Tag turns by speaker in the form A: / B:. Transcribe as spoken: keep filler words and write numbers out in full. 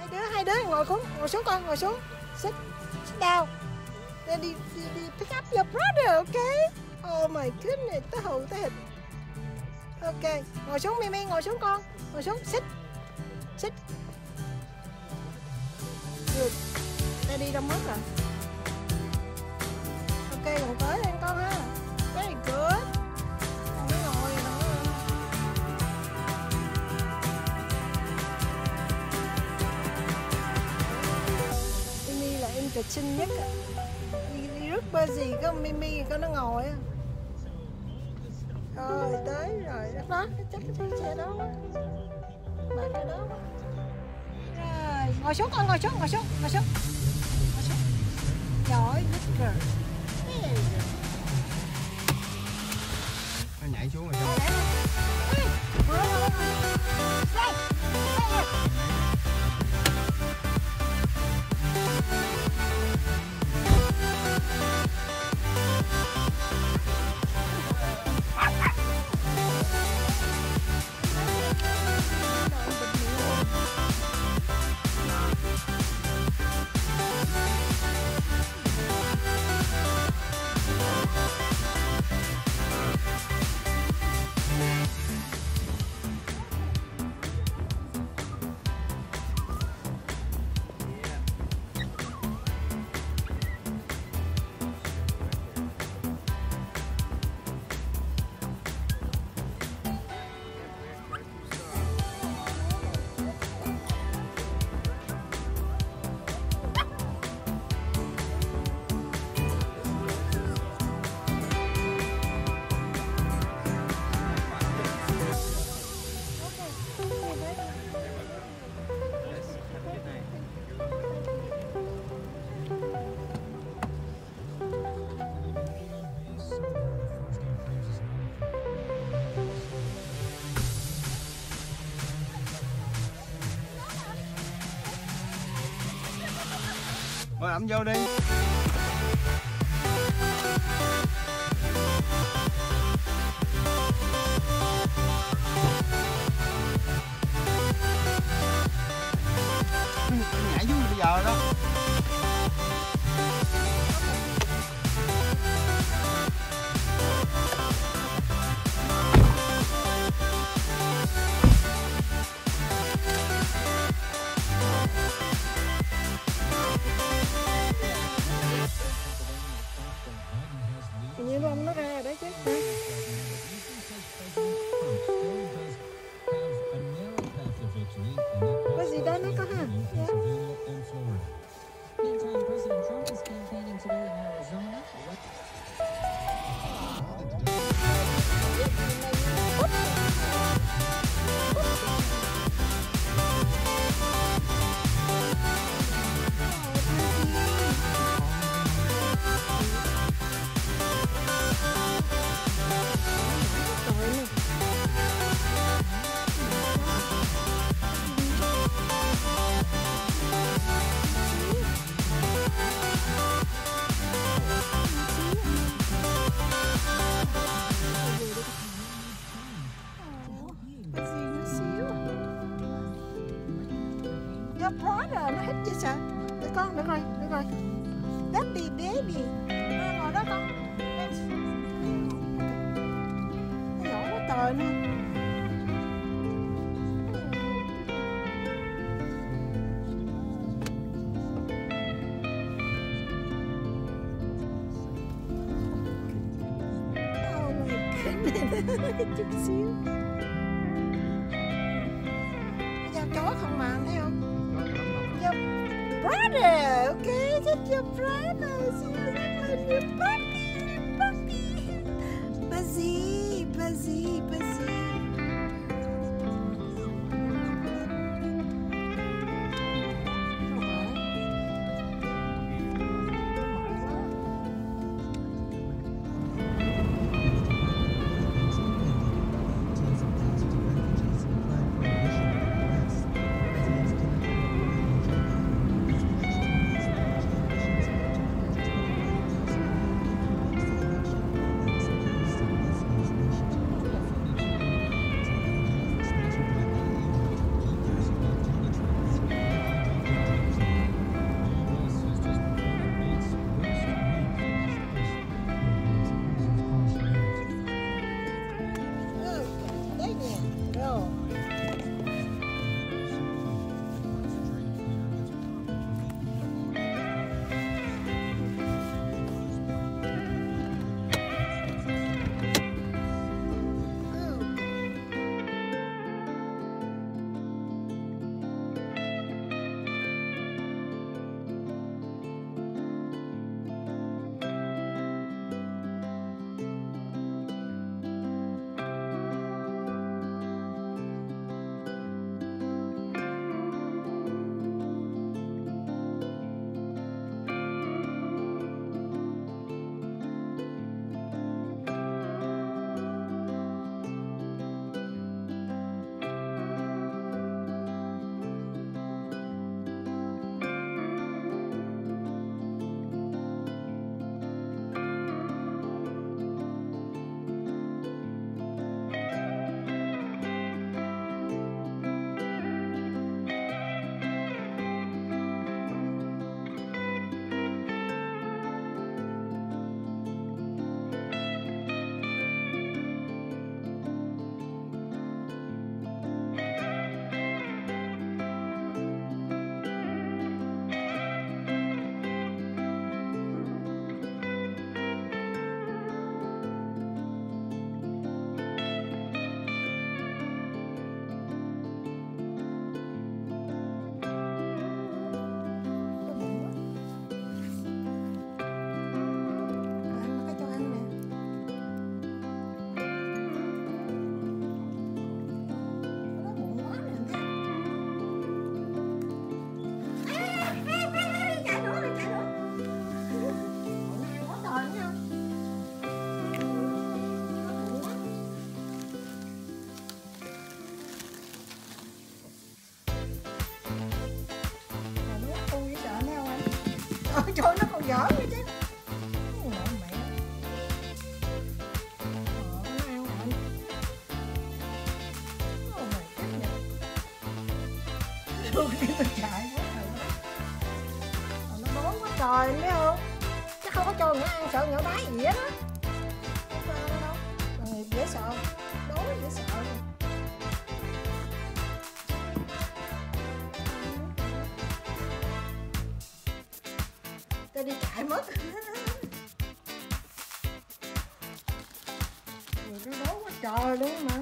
A: đứa hai đứa ngồi xuống, ngồi xuống con, ngồi xuống. Sit, sit down. Đi, đi, đi pick up your brother, okay? Oh my goodness, tới hù tới hịch. Ok, ngồi xuống Mimi, ngồi xuống con, ngồi xuống, sit, sit. Good. Daddy đâu mất rồi. Ok, ngồi tới lên con ha. Very good. Con mới ngồi rồi đó. Mimi là em trịch xinh nhất á. Đi, đi rước bơ gì có Mimi có nó ngồi á. Rồi tới rồi đó, đó chắc cái xe đó. Mà cái đó. Rồi, ngồi xuống con, ngồi xuống, ngồi xuống, ngồi xuống. Ngồi xuống. Giỏi, good girl.
B: Nó nhảy xuống rồi sao?
A: Đây. Đây.
B: Mời ẩm vô đi. Nhảy xuống bây giờ đó.
A: Như bông nó ra rồi đấy chứ. Có gì đó nó có ha.
C: Meantime, President Trump is campaigning today in Arizona.
A: Brother, nó hết chứ sao? Để con, được rồi, được rồi. Daddy, baby. À, ngồi đó con. Nó nhỏ quá trời nữa. Oh my goodness. Chút xíu. Bây giờ chó không mà, thấy không? Brother, okay, that's your brother. See you like your puppy, puppy. Buzzy, buzzy, buzzy. Ôi trời, nó còn giỡn nữa chứ. Ôi mẹ. Ờ, nó ăn anh. Ôi mày chết vậy. Tôi cái tôi chạy quá trời quá. Ờ, nó đói quá trời em biết không? Chắc không có cho nó ăn sợ nhỏ đái gì á đó. Không có ăn đâu. Tội nghiệp dễ sợ. Đói dễ sợ. Tôi đi chạy mất. Nó đói quá trời luôn mà.